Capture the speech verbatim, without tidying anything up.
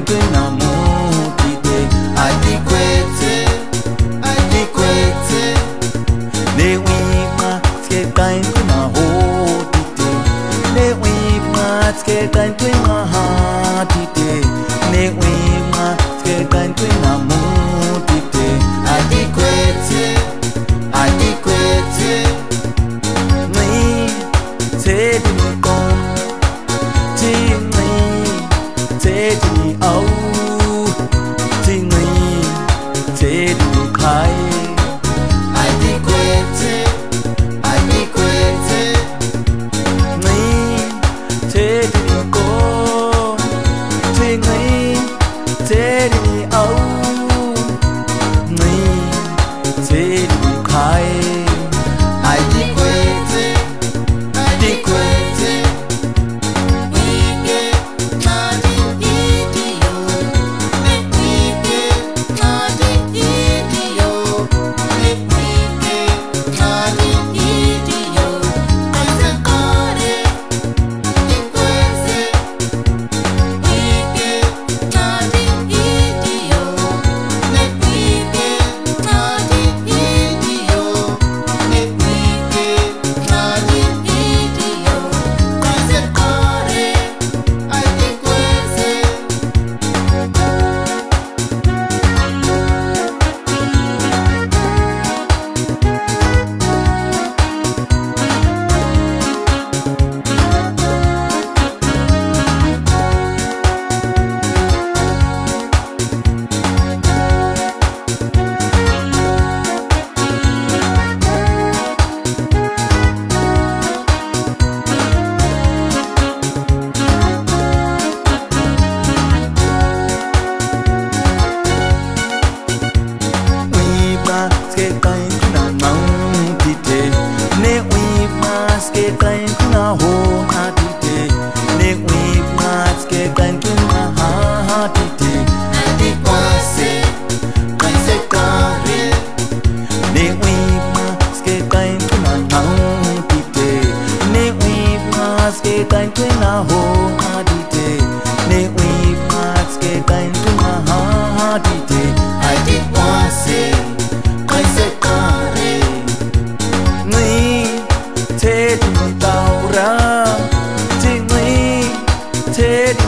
tui na muti te ai ti kwete ai ti kwete ne wi ma ske kain tui na ho ti te ne wi ma ske kain tui na ha ti te ne wi ma ske kain tui na muti te ai ti kwete ai ti kwete ni te ti kon ti ni te ti au ti ni te ti kai ai ti kwete ai ti kwete ni te ti kon ti ni te ti au ni te ti kai ai ti kwete ai ti kwete Kain tui na ho ha di te ne wi mat ke kain tui na ha di te ai ti kwa se kai se kare ni te ti tau ra ti ni te